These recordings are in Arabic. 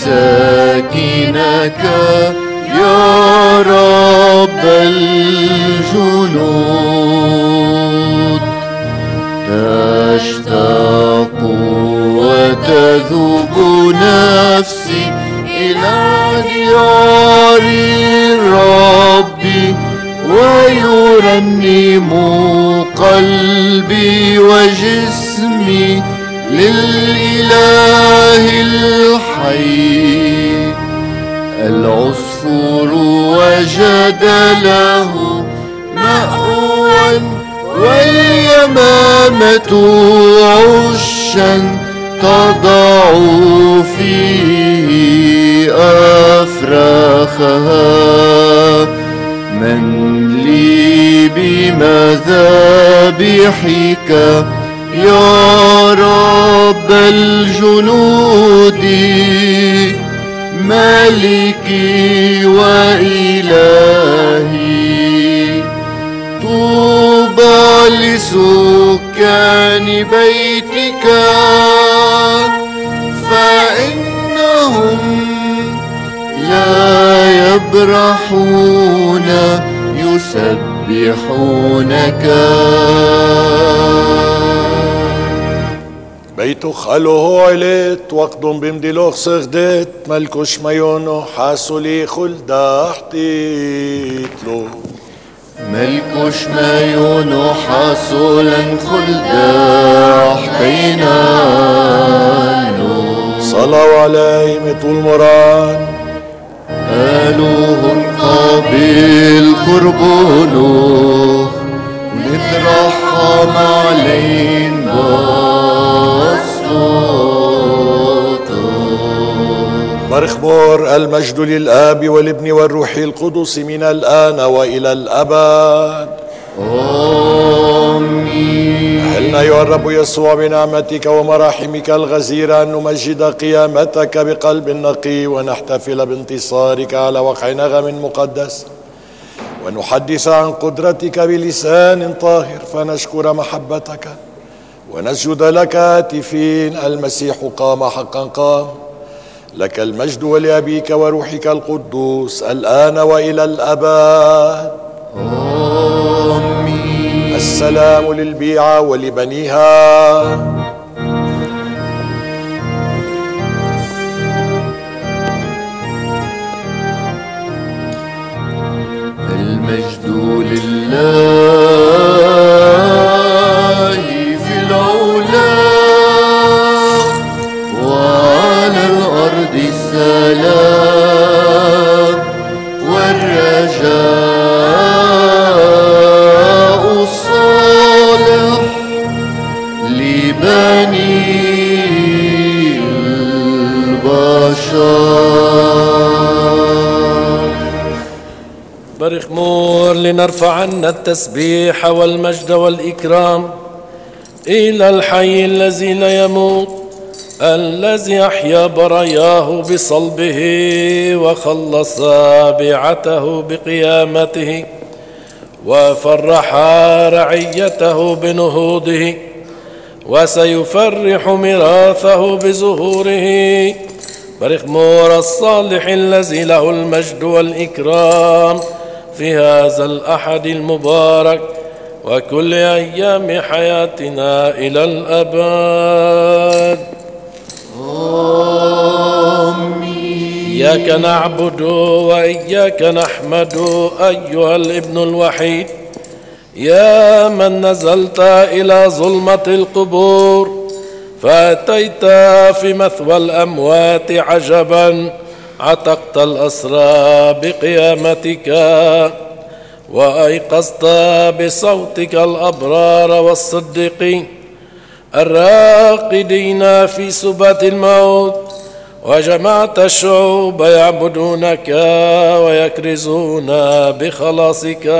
مساكنك يا رب الجنود. تشتاق وتذوب نفسي إلى ديار الرب، ويرنم قلبي وجسمي للإله الحي. العصفور وجد له مأوى، واليمامة عشا تضع فيه أفراخها. من لي بمذابحك يا رب الجنود، مالكي وإلهي. طوبى لسكان بيتك، فإنهم لا يبرحون يسبحونك. بيتو خلوه عليت وقدم بمدلوخ سغدت، ملكو شميونو حاسولي خلدا حتيتلو. ملكو شميونو حاسولا خلدا حتينا له. صلوا علي طول مران، قالوهم قابل قربونه، نترحم علين بصوته. مرخبور المجد للآب والابن والروح القدس من الآن وإلى الأبد. آمين. أهلنا أيها الرب يسوع بنعمتك ومراحمك الغزيرة أن نمجد قيامتك بقلب نقي، ونحتفل بانتصارك على وقع نغم مقدس، ونحدث عن قدرتك بلسان طاهر، فنشكر محبتك ونسجد لك هاتفين. المسيح قام حقا قام، لك المجد ولأبيك وروحك القدوس الآن وإلى الأبد. آمين. السلام للبيعة ولبنيها. المجد لله في العلا، وعلى الأرض السلام، والرجاء الصالح لبني البشر. برخمور لنرفع عنا التسبيح والمجد والإكرام إلى الحي الذي لا يموت، الذي أحيا براياه بصلبه وخلص بيعته بقيامته، وفرح رعيته بنهوضه، وسيفرح ميراثه بظهوره. برخمور الصالح الذي له المجد والإكرام في هذا الأحد المبارك وكل أيام حياتنا إلى الأبد. آمين. إياك نعبد وإياك نحمد أيها الابن الوحيد، يا من نزلت إلى ظلمة القبور فأتيت في مثوى الأموات عجبا، عتقت الأسرى بقيامتك، وأيقظت بصوتك الأبرار والصديقين الراقدين في سبات الموت، وجمعت الشعوب يعبدونك ويكرزون بخلاصك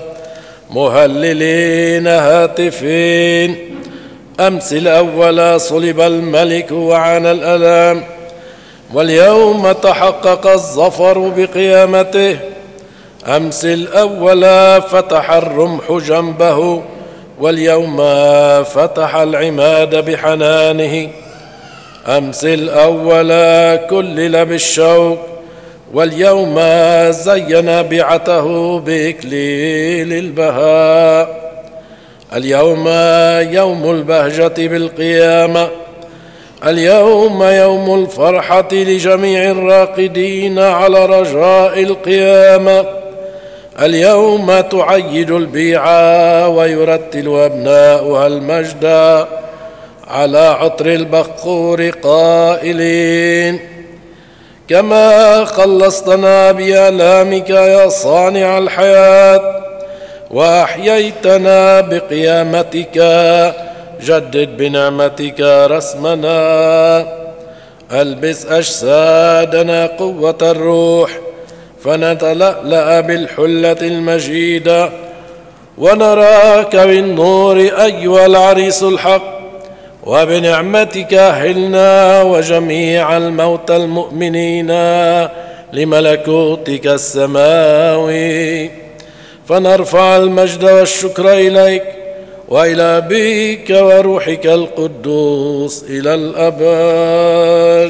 مهللين هاتفين. أمس الأول صلب الملك وعانى الألام، واليوم تحقق الظفر بقيامته. أمس الأول فتح الرمح جنبه، واليوم فتح العماد بحنانه. أمس الأول كلل بالشوق، واليوم زين بيعته بإكليل البهاء. اليوم يوم البهجة بالقيامة، اليوم يوم الفرحة لجميع الراقدين على رجاء القيامة. اليوم تعيد البيعة ويرتل أبناؤها المجد على عطر البخور قائلين: كما خلصتنا بآلامك يا صانع الحياة وأحييتنا بقيامتك، جدد بنعمتك رسمنا. ألبس أجسادنا قوة الروح فنتلألأ بالحلة المجيدة، ونراك بالنور أيها العريس الحق، وبنعمتك أهلنا وجميع الموتى المؤمنين لملكوتك السماوي، فنرفع المجد والشكر إليك وإلى أبيك وروحك القدوس إلى الأبد.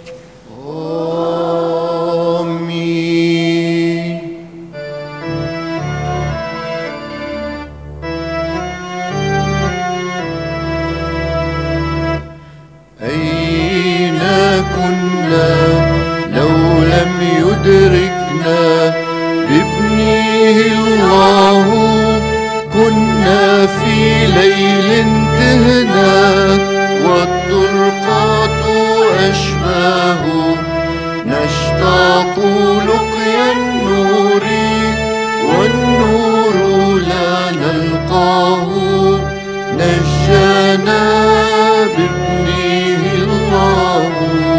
آمين. أين كنا لو لم يدركنا بابنه الله؟ كنا في ليل تهنا والطرقات أشباه، نشتاق لقيا النور والنور لا نلقاه. نجانا بابنه الله،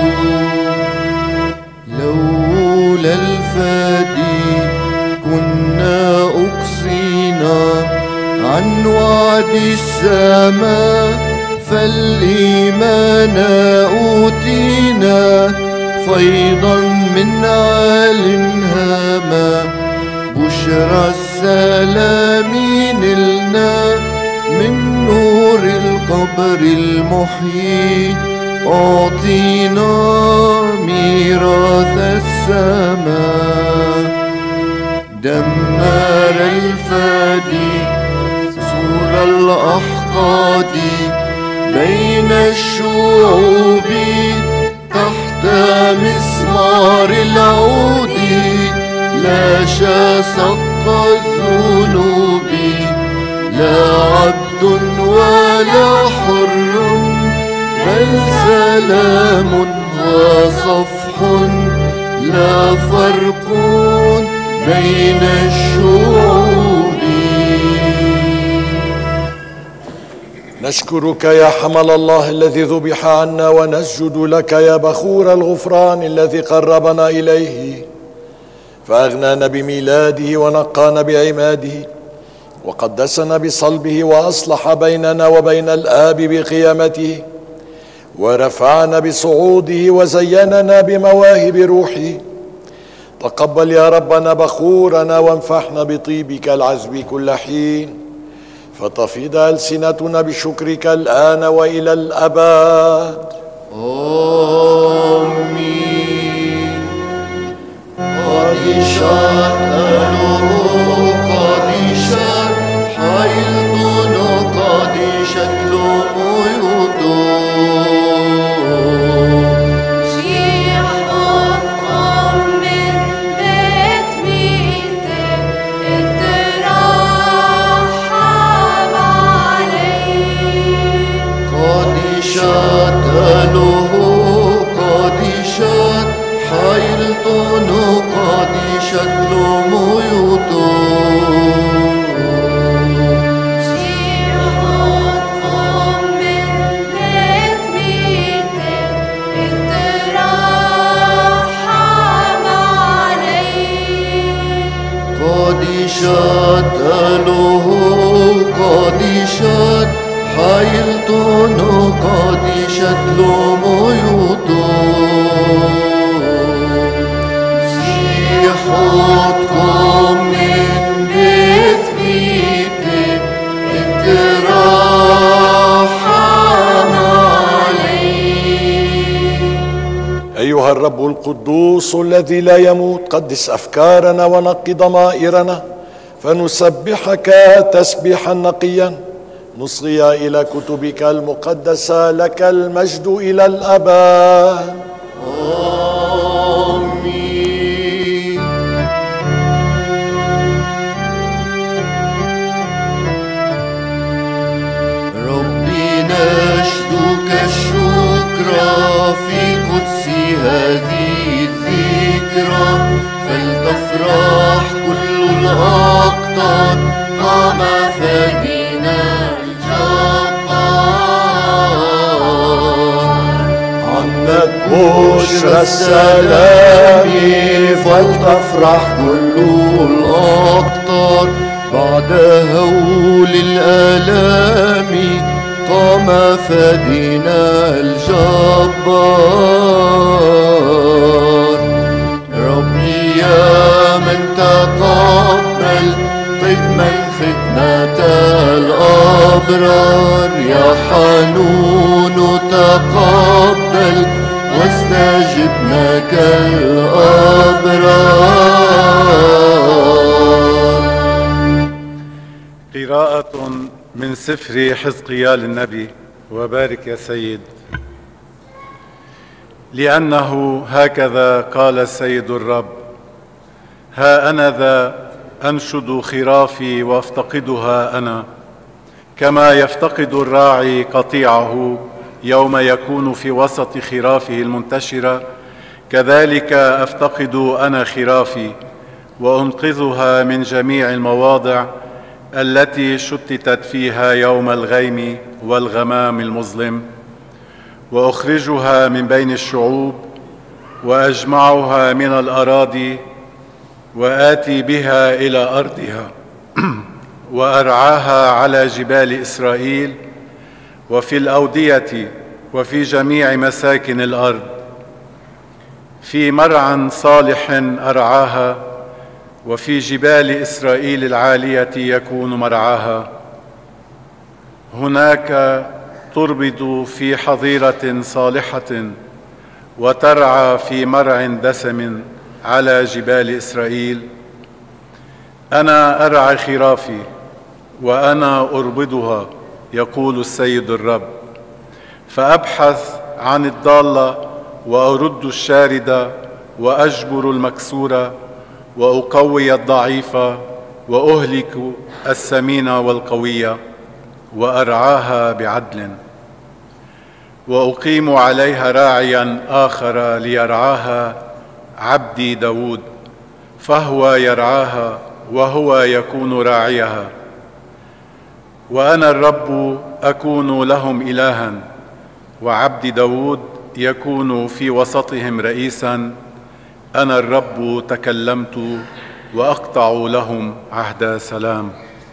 لولا الفادي كنا أقصينا عن وعد السماء، فالإيمان أوتينا فيضا من عال هاما. بشرى السلام نلنا من نور القبر المحيي، أعطينا ميراث السماء. دمر الفادي سور الأحقاد بين الشعوب، تحت مسمار العود لا شاق الذنوب. لا عبد ولا حر بل سلام وصفح، لا فرق بين الشعوب. نشكرك يا حمل الله الذي ذبح عنا، ونسجد لك يا بخور الغفران الذي قربنا إليه، فأغنانا بميلاده ونقانا بعماده، وقدسنا بصلبه، وأصلح بيننا وبين الآب بقيامته، ورفعنا بصعوده، وزيننا بمواهب روحه. تقبل يا ربنا بخورنا، وانفحنا بطيبك العذب كل حين، فتفيض ألسنتنا بشكرك الآن وإلى الأبد. آمين. قديشات قديشات حيلتون قديشات لميوتو شاتله قديشات حيلتون قديشات لميوتو قديشاتله قديشات حيلتون قديشات لميوتو سيحوتكم من بيت بيتك اترحم علي أيها الرب القدوس الذي لا يموت، قدس أفكارنا ونقي ضمائرنا فنسبحك تسبيحا نقيا، نصغي إلى كتبك المقدسة، لك المجد إلى الأبد. آمين. ربي نشدك الشكر في قدس هذه الذكرى، فلتفرح كل الأقطار، قام فدينا عنت بشرى السلام، فلتفرح كل الأقطار، بعد هول الآلام قام فدينا الجبار. ربي يا من تقبل قدما ختمة الأبرار، يا حنون تقبل واستجبنا كالأبرار. قراءة من سفر حزقيال النبي. وبارك يا سيد. لأنه هكذا قال السيد الرب: ها أنا ذا أنشد خرافي وأفتقدها أنا، كما يفتقد الراعي قطيعه يوم يكون في وسط خرافه المنتشرة، كذلك أفتقد أنا خرافي وأنقذها من جميع المواضع التي شتتت فيها يوم الغيم والغمام المظلم، وأخرجها من بين الشعوب وأجمعها من الأراضي وآتي بها إلى أرضها وأرعاها على جبال إسرائيل وفي الأودية وفي جميع مساكن الأرض، في مرعى صالح أرعاها، وفي جبال إسرائيل العالية يكون مرعاها. هناك تربد في حظيرة صالحة وترعى في مرع دسم على جبال إسرائيل. أنا أرعى خرافي وأنا أربدها، يقول السيد الرب، فأبحث عن الضالة وأرد الشاردة وأجبر المكسورة وأقوي الضعيفة وأهلك السمين والقوية وأرعاها بعدل، وأقيم عليها راعيا آخر ليرعاها، عبدي داود، فهو يرعاها وهو يكون راعيها. وأنا الرب أكون لهم إلها، وعبدي داود يكون في وسطهم رئيسا. أنا الرب تكلمت وأقطع لهم عهد سلام.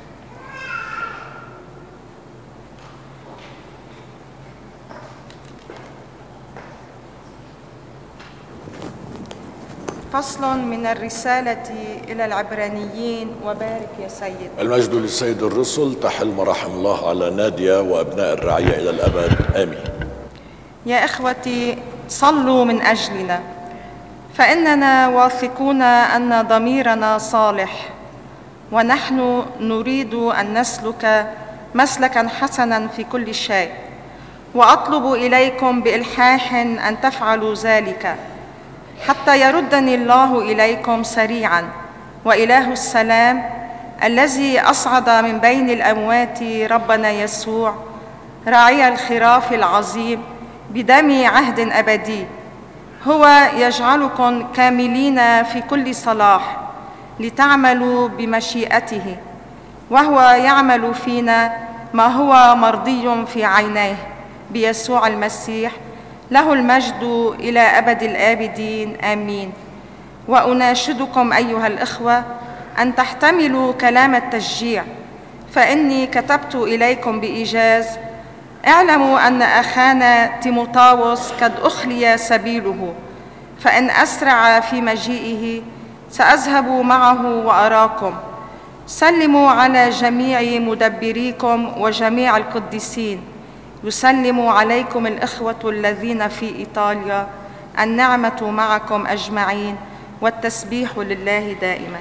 فصل من الرسالة إلى العبرانيين. وبارك يا سيد. المجد للسيد الرسل. تحل مراحم الله على نادية وأبناء الرعية إلى الأبد، آمين. يا إخوتي، صلوا من أجلنا، فإننا واثقون أن ضميرنا صالح، ونحن نريد أن نسلك مسلكا حسنا في كل شيء. وأطلب إليكم بإلحاح أن تفعلوا ذلك، حتى يردني الله إليكم سريعا، وإله السلام الذي أصعد من بين الأموات ربنا يسوع راعي الخراف العظيم بدم عهد أبدي، هو يجعلكم كاملين في كل صلاح لتعملوا بمشيئته، وهو يعمل فينا ما هو مرضي في عينيه بيسوع المسيح، له المجد إلى أبد الآبدين، آمين. وأناشدكم أيها الإخوة أن تحتملوا كلام التشجيع، فإني كتبت إليكم بإيجاز. اعلموا أن أخانا تيموثاوس قد أخلي سبيله، فإن أسرع في مجيئه سأذهب معه وأراكم. سلموا على جميع مدبريكم وجميع القديسين. يسلم عليكم الإخوة الذين في إيطاليا، النعمة معكم أجمعين، والتسبيح لله دائما.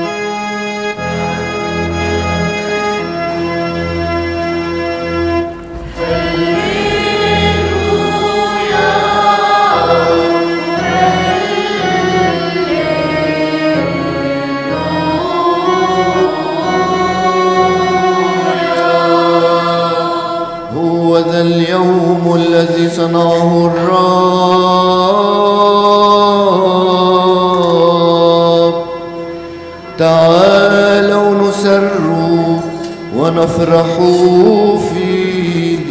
هو ذا اليوم الذي صنعه الرب، تعالوا نسر ونفرح فيه.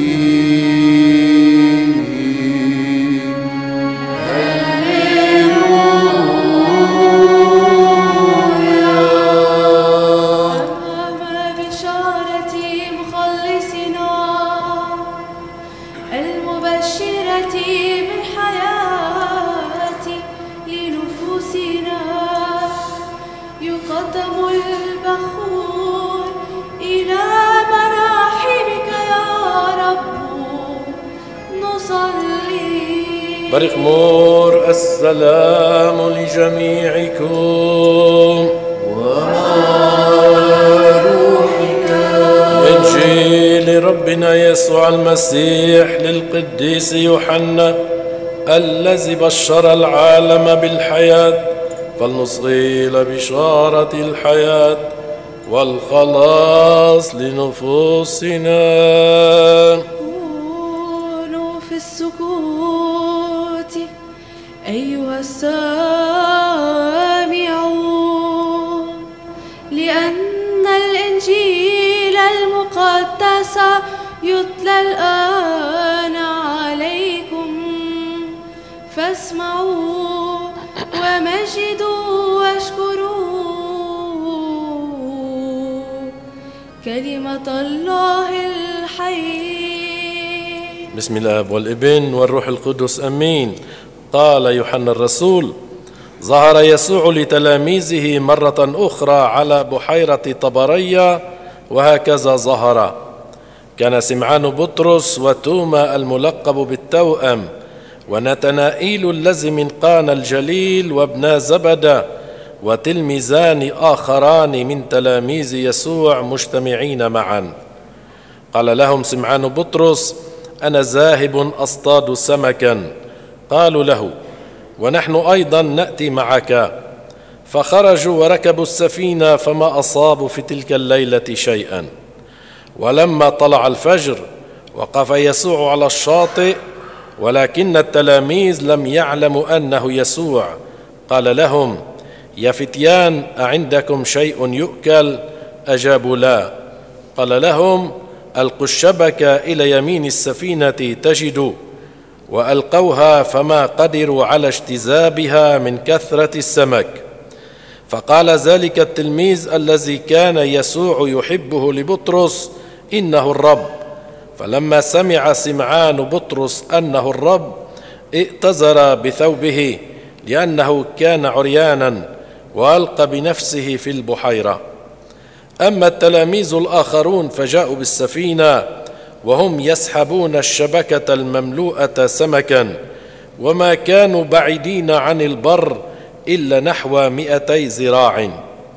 برخمور السلام لجميعكم وروحك. إنجيل ربنا يسوع المسيح للقديس يوحنا الذي بشر العالم بالحياة، فلنصغي إلى بشارة الحياة والخلاص لنفوسنا. كونوا في السكوت أيها السامعون، لأن الإنجيل المقدس يتلى الآن عليكم، فاسمعوا ومجدوا واشكروا كلمة الله الحي. بسم الآب والابن والروح القدس أمين. قال يوحنا الرسول: ظهر يسوع لتلاميذه مرة أخرى على بحيرة طبرية، وهكذا ظهر. كان سمعان بطرس وتوما الملقب بالتوأم ونتنائيل الذي من قانا الجليل وابنا زبدة وتلميذان آخران من تلاميذ يسوع مجتمعين معا. قال لهم سمعان بطرس: أنا ذاهب أصطاد سمكا. قالوا له: ونحن أيضا نأتي معك. فخرجوا وركبوا السفينة، فما أصابوا في تلك الليلة شيئا. ولما طلع الفجر وقف يسوع على الشاطئ، ولكن التلاميذ لم يعلموا أنه يسوع. قال لهم: يا فتيان، أعندكم شيء يؤكل؟ أجابوا: لا. قال لهم: ألقوا الشبكة إلى يمين السفينة تجدوا. وألقوها، فما قدروا على اجتذابها من كثرة السمك. فقال ذلك التلميذ الذي كان يسوع يحبه لبطرس: إنه الرب. فلما سمع سمعان بطرس أنه الرب، ائتزر بثوبه لأنه كان عريانا، وألقى بنفسه في البحيرة. أما التلاميذ الآخرون فجاءوا بالسفينة وهم يسحبون الشبكة المملوءة سمكا، وما كانوا بعيدين عن البر إلا نحو 200 ذراع.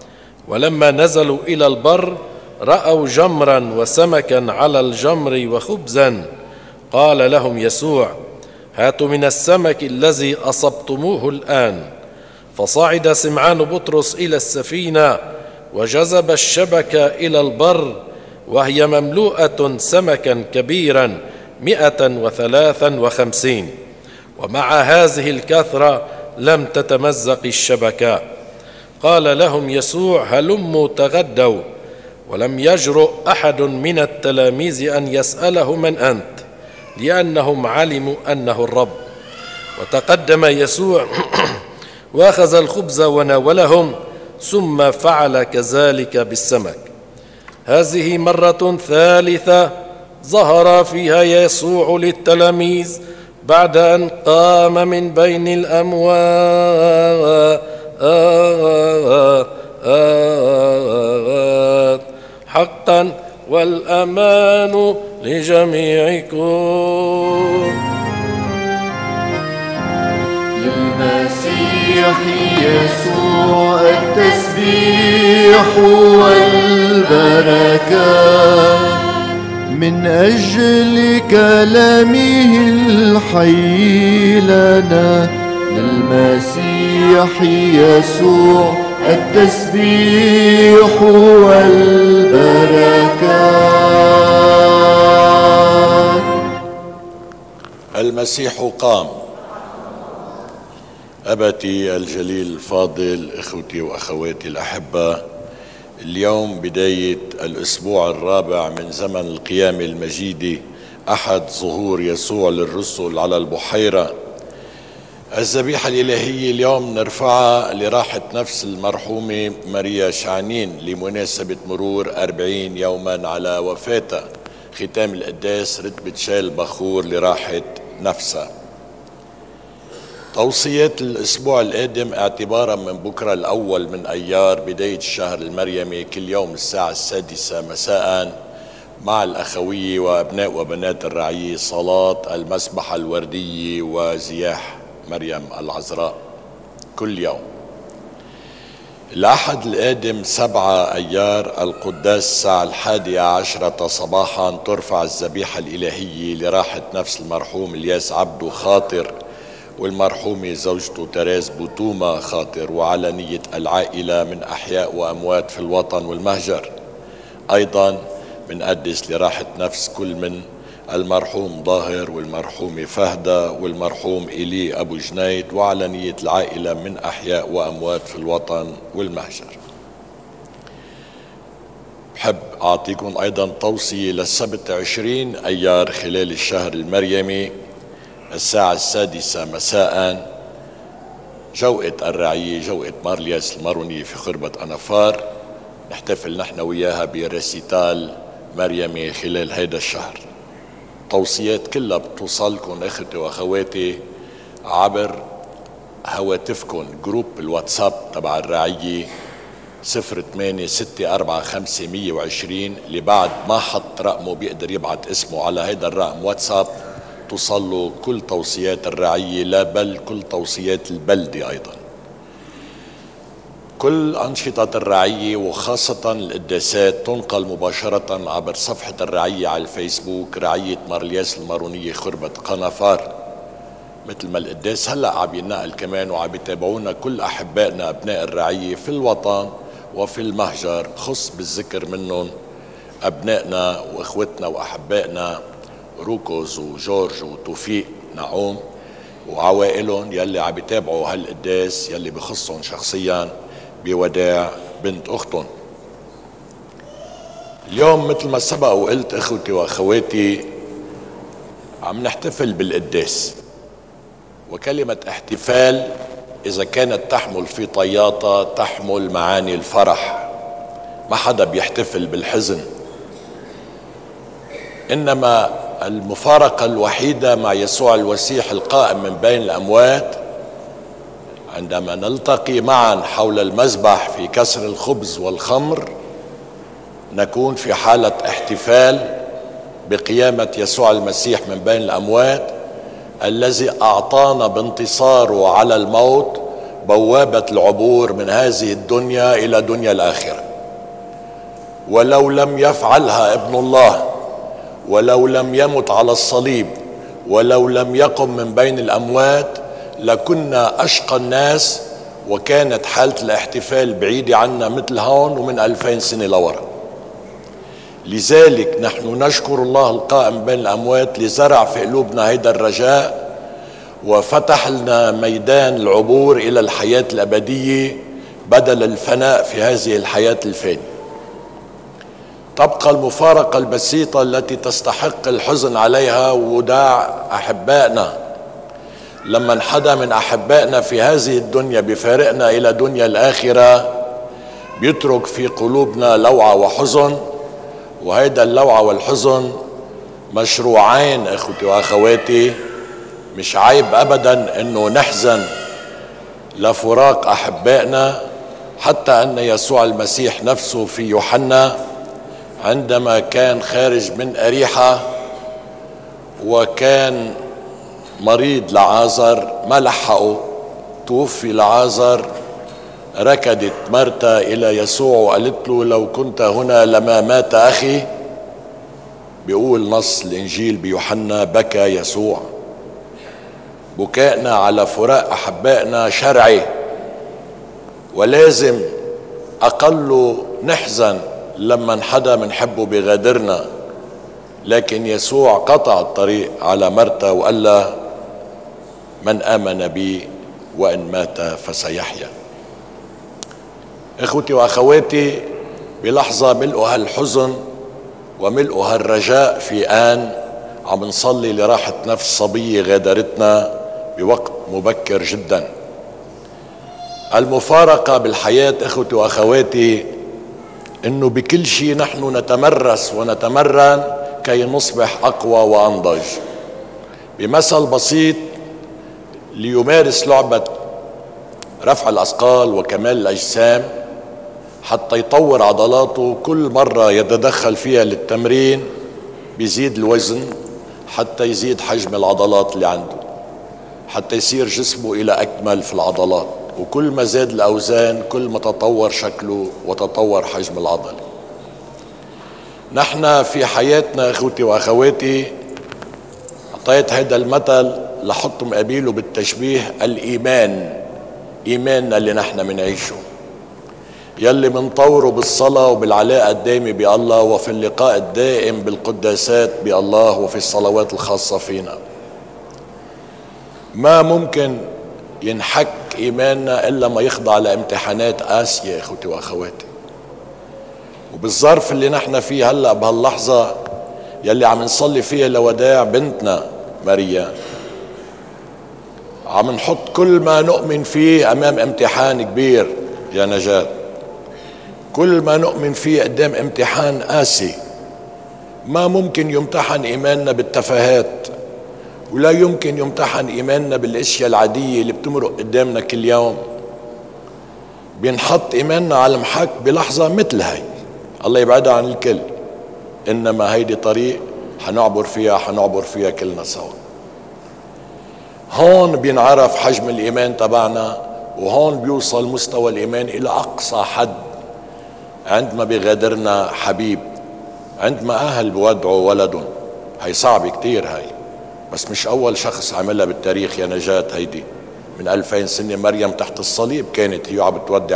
ولما نزلوا إلى البر رأوا جمرا وسمكا على الجمر وخبزا. قال لهم يسوع: هاتوا من السمك الذي أصبتموه الآن. فصعد سمعان بطرس إلى السفينة وجذب الشبكة إلى البر، وهي مملوءة سمكا كبيرا 153. ومع هذه الكثرة لم تتمزق الشبكة. قال لهم يسوع: هلموا تغدوا. ولم يجرؤ أحد من التلاميذ أن يسأله: من أنت؟ لأنهم علموا أنه الرب. وتقدم يسوع وأخذ الخبز وناولهم، ثم فعل كذلك بالسمك. هذه مرة ثالثة ظهر فيها يسوع للتلاميذ بعد أن قام من بين الأموات. حقا والأمان لجميعكم. المسيح يسوع التسبيح والبركات من أجل كلامه الحي لنا للمسيح يسوع التسبيح والبركات. المسيح قام. أبتي الجليل الفاضل، إخوتي وأخواتي الأحبة، اليوم بداية الأسبوع الرابع من زمن القيامة المجيدة، أحد ظهور يسوع للرسل على البحيرة. الذبيحة الإلهية اليوم نرفعها لراحة نفس المرحومة ماريا شعنين لمناسبة مرور 40 يوما على وفاتها. ختام القداس رتبة شال بخور لراحة نفسها. توصيات الأسبوع القادم اعتبارا من بكرة الأول من أيار بداية الشهر المريمي كل يوم الساعة 6 مساء مع الأخوية وأبناء وبنات الرعية صلاة المسبحة الوردية وزياح مريم العذراء كل يوم. الأحد القادم 7 أيار القداس الساعة 11 صباحا ترفع الذبيحة الإلهية لراحة نفس المرحوم الياس عبدو خاطر والمرحومة زوجته تريز بوتوما خاطر، وعلى نية العائلة من أحياء وأموات في الوطن والمهجر. أيضا بنقدس لراحة نفس كل من المرحوم ظاهر والمرحومة فهدة والمرحوم إيلي أبو جنيد، وعلى نية العائلة من أحياء وأموات في الوطن والمهجر. بحب أعطيكم أيضا توصية للسبت 20 أيار خلال الشهر المريمي الساعة 6 مساء جوقة الرعية، جوقة مارلياس المارونية في خربة أنفار، نحتفل نحن وياها بريسيتال مريمي خلال هيدا الشهر. توصيات كلها بتوصلكم اخوتي واخواتي عبر هواتفكم. جروب الواتساب تبع الرعية 08645 اللي بعد ما حط رقمه بيقدر يبعت اسمه على هيدا الرقم واتساب، توصلوا كل توصيات الرعية، لا بل كل توصيات البلدة أيضا. كل أنشطة الرعية وخاصة القداسات تنقل مباشرة عبر صفحة الرعية على الفيسبوك، رعية مارلياس المارونية خربة قنفار. مثل ما القداس هلأ عم ينقل كمان وعم يتابعونا كل أحبائنا أبناء الرعية في الوطن وفي المهجر، خص بالذكر منهم أبنائنا وإخوتنا وأحبائنا روكوز وجورج وتوفيق نعوم وعوائلهم يلي عم يتابعوا هالقداس يلي بخصهم شخصيا بوداع بنت أختهم. اليوم مثل ما سبق وقلت إخوتي وأخواتي عم نحتفل بالقداس، وكلمة احتفال إذا كانت تحمل في طياتها تحمل معاني الفرح. ما حدا بيحتفل بالحزن، إنما المفارقة الوحيدة مع يسوع المسيح القائم من بين الأموات عندما نلتقي معا حول المذبح في كسر الخبز والخمر، نكون في حالة احتفال بقيامة يسوع المسيح من بين الأموات الذي أعطانا بانتصاره على الموت بوابة العبور من هذه الدنيا إلى دنيا الآخرة. ولو لم يفعلها ابن الله، ولو لم يمت على الصليب، ولو لم يقم من بين الأموات، لكنا أشقى الناس، وكانت حالة الاحتفال بعيدة عنا مثل هون ومن 2000 سنة لورا. لذلك نحن نشكر الله القائم بين الأموات لزرع في قلوبنا هيدا الرجاء وفتح لنا ميدان العبور إلى الحياة الأبدية بدل الفناء في هذه الحياة الفانية. تبقى المفارقة البسيطة التي تستحق الحزن عليها وداع أحبائنا. لما حدا من أحبائنا في هذه الدنيا بفارقنا إلى دنيا الآخرة بيترك في قلوبنا لوعة وحزن، وهيدا اللوعة والحزن مشروعين اخوتي واخواتي. مش عيب ابدا انه نحزن لفراق احبائنا، حتى ان يسوع المسيح نفسه في يوحنا عندما كان خارج من أريحة وكان مريض لعازر ما لحقه توفي لعازر ركضت مرتا إلى يسوع وقالت له لو كنت هنا لما مات أخي. بيقول نص الإنجيل بيوحنا بكى يسوع. بكائنا على فراق أحبائنا شرعي، ولازم أقل نحزن لما حدا منحبه بغادرنا، لكن يسوع قطع الطريق على مرتا وقال لها من آمن بي وإن مات فسيحيا. إخوتي وأخواتي، بلحظة ملؤها الحزن وملؤها الرجاء في آن عم نصلي لراحة نفس صبية غادرتنا بوقت مبكر جدا. المفارقة بالحياة إخوتي وأخواتي إنه بكل شيء نحن نتمرس ونتمرن كي نصبح أقوى وأنضج. بمثل بسيط ليمارس لعبة رفع الأثقال وكمال الأجسام حتى يطور عضلاته، كل مرة يتدخل فيها للتمرين بيزيد الوزن حتى يزيد حجم العضلات اللي عنده، حتى يصير جسمه إلى أكمل في العضلات، وكل ما زاد الأوزان كل ما تطور شكله وتطور حجم العضلة. نحن في حياتنا إخوتي وأخواتي أعطيت هذا المثل لحط مقابله بالتشبيه الإيمان، إيماننا اللي نحن منعيشه يلي منطوره بالصلاة وبالعلاقة الدائمة بالله وفي اللقاء الدائم بالقداسات بالله وفي الصلوات الخاصة فينا. ما ممكن ينحك إيماننا إلا ما يخضع لامتحانات قاسية إخوتي وأخواتي. وبالظرف اللي نحن فيه هلأ بهاللحظة يلي عم نصلي فيها لوداع بنتنا ماريا، عم نحط كل ما نؤمن فيه أمام امتحان كبير يا نجاة، كل ما نؤمن فيه قدام امتحان قاسي. ما ممكن يمتحن إيماننا بالتفاهات، ولا يمكن يمتحن إيماننا بالأشياء العادية اللي بتمرق قدامنا كل يوم. بينحط إيماننا على المحك بلحظة مثل هاي، الله يبعدها عن الكل، إنما هيدي طريق حنعبر فيها كلنا سوا. هون بينعرف حجم الإيمان تبعنا، وهون بيوصل مستوى الإيمان إلى أقصى حد عندما بيغادرنا حبيب، عندما أهل بودعوا ولدهم. هي صعب كتير هاي، بس مش أول شخص عملها بالتاريخ يا نجاة. هيدي من 2000 سنة مريم تحت الصليب كانت هي عم بتودع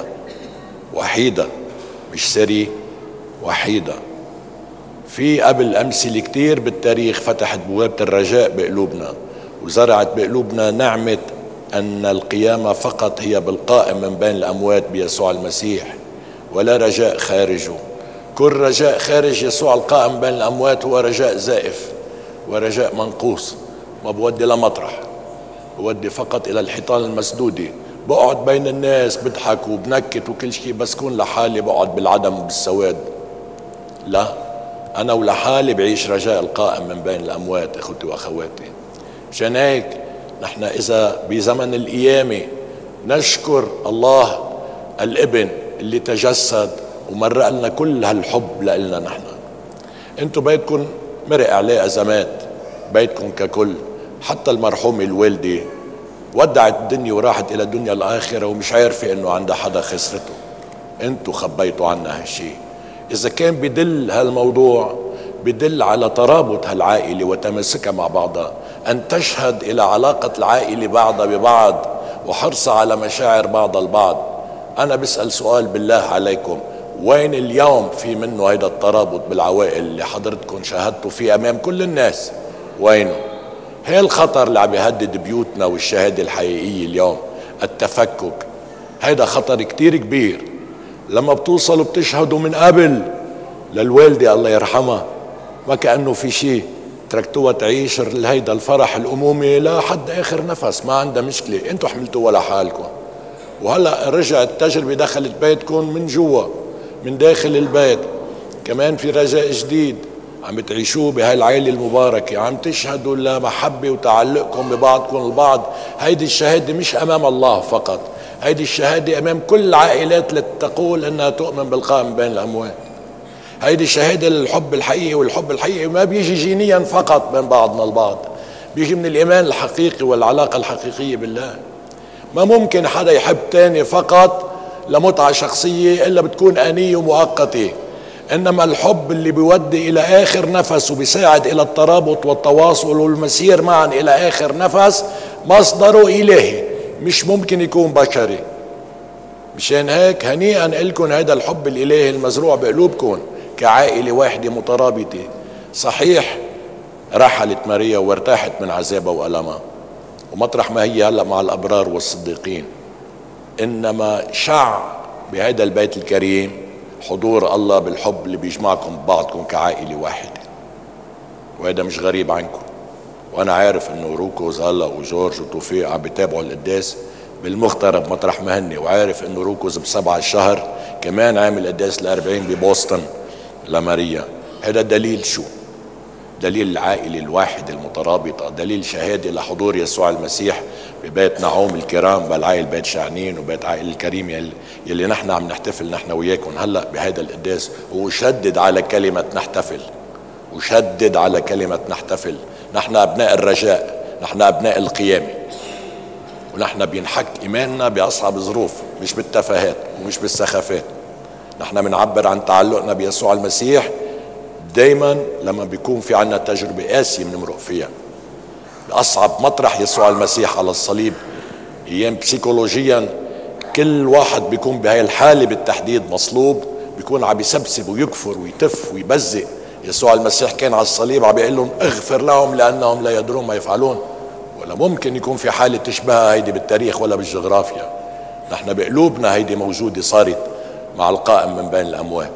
وحيدة مش سري، وحيدة. في قبل أمثلة كتير بالتاريخ فتحت بوابة الرجاء بقلوبنا وزرعت بقلوبنا نعمة أن القيامة فقط هي بالقائم من بين الأموات بيسوع المسيح، ولا رجاء خارجه. كل رجاء خارج يسوع القائم بين الأموات هو رجاء زائف ورجاء منقوص، ما بودي لمطرح، بودي فقط إلى الحيطان المسدودة. بقعد بين الناس بضحك وبنكت وكل شيء، بس كون لحالي بقعد بالعدم وبالسواد. لا، أنا ولحالي بعيش رجاء القائم من بين الأموات إخوتي وأخواتي. مشان هيك نحن إذا بزمن القيامة نشكر الله الابن اللي تجسد ومرق لنا كل هالحب لإلنا. نحن انتو بيتكم مرق عليه أزمات، بيتكم ككل، حتى المرحومة الوالدة ودعت الدنيا وراحت إلى الدنيا الآخرة ومش عارفة إنه عندها حدا خسرته. انتو خبيتوا عنا هالشي. إذا كان بدل هالموضوع بدل على ترابط هالعائلة وتماسكها مع بعضها، أن تشهد إلى علاقة العائلة بعضها ببعض وحرصها على مشاعر بعضها البعض. أنا بسأل سؤال بالله عليكم، وين اليوم في منه هيدا الترابط بالعوائل اللي حضرتكم شاهدتوا فيه أمام كل الناس؟ وينه؟ هي الخطر اللي عم يهدد بيوتنا والشهادة الحقيقية اليوم، التفكك. هيدا خطر كتير كبير. لما بتوصلوا بتشهدوا من قبل للوالدة الله يرحمها، ما كأنه في شيء، تركتوها تعيش هيدا الفرح الأمومي لحد آخر نفس، ما عندها مشكلة، انتوا حملتوها لحالكم. وهلأ رجعت التجربة دخلت بيتكم من جوا، من داخل البيت، كمان في رجاء جديد عم تعيشوه بهاي العائلة المباركة، عم تشهدوا لمحبة وتعلقكم ببعضكم البعض. هيدي الشهادة مش أمام الله فقط، هيدي الشهادة أمام كل العائلات التي تقول أنها تؤمن بالقائم بين الأموات. هيدي الشهادة للحب الحقيقي، والحب الحقيقي ما بيجي جينيا فقط من بعضنا البعض، بيجي من الإيمان الحقيقي والعلاقة الحقيقية بالله. ما ممكن حدا يحب تاني فقط لمتعة شخصية إلا بتكون آنية ومؤقتة. إنما الحب اللي بيودي إلى آخر نفس وبيساعد إلى الترابط والتواصل والمسير معا إلى آخر نفس مصدره إلهي، مش ممكن يكون بشري. مشان هيك هنيئا لكم هذا الحب الإلهي المزروع بقلوبكم كعائلة واحدة مترابطة. صحيح رحلت ماريا وارتاحت من عذابها وألمها ومطرح ما هي هلأ مع الأبرار والصديقين، إنما شع بهذا البيت الكريم حضور الله بالحب اللي بيجمعكم ببعضكم كعائلة واحدة، وهذا مش غريب عنكم. وأنا عارف إنه روكوز هلأ وجورج وتوفيق عم بيتابعوا القداس بالمغترب مطرح ما هن، وعارف إنه روكوز ب7 الشهر كمان عامل قداس ال40 ببوسطن لماريا. هذا دليل شو؟ دليل العائلة الواحدة المترابطة، دليل شهادة لحضور يسوع المسيح ببيت نعوم الكرام، بالعائل بيت شعنين وبيت عائل الكريم يلي نحن عم نحتفل نحن وياكم هلأ بهذا القداس. وشدد على كلمة نحتفل، وشدد على كلمة نحتفل. نحن أبناء الرجاء، نحن أبناء القيامة، ونحن بينحك إيماننا بأصعب ظروف، مش بالتفاهات ومش بالسخافات. نحن بنعبر عن تعلقنا بيسوع المسيح دايما لما بيكون في عنا تجربة قاسية بنمرق فيها. بأصعب مطرح يسوع المسيح على الصليب، أيام بسيكولوجيا كل واحد بيكون بهاي الحالة بالتحديد مصلوب، بيكون عم يسبسب ويكفر ويتف ويبزق. يسوع المسيح كان على الصليب عم بيقول لهم اغفر لهم لأنهم لا يدرون ما يفعلون. ولا ممكن يكون في حالة تشبهها هيدي بالتاريخ ولا بالجغرافيا. نحن بقلوبنا هيدي موجودة، صارت مع القائم من بين الأموات.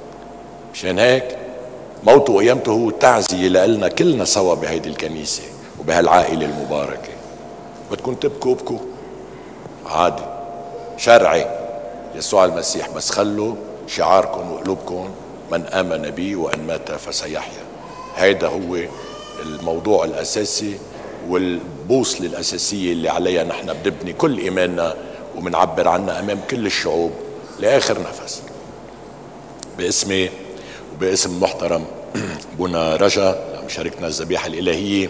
مشان هيك موته وقيامته هو تعزية لنا كلنا سوا بهيدي الكنيسة وبهالعائلة المباركة. بدكم تبكوا بكوا عادي، شرعي يسوع المسيح، بس خلوا شعاركم وقلوبكم من آمن بي وأن مات فسيحيا. هيدا هو الموضوع الأساسي والبوصلة الأساسية اللي عليها نحن بنبني كل إيماننا وبنعبر عنها أمام كل الشعوب لآخر نفس. باسمي وباسم محترم بنا رجا مشاركنا الذبيحة الإلهية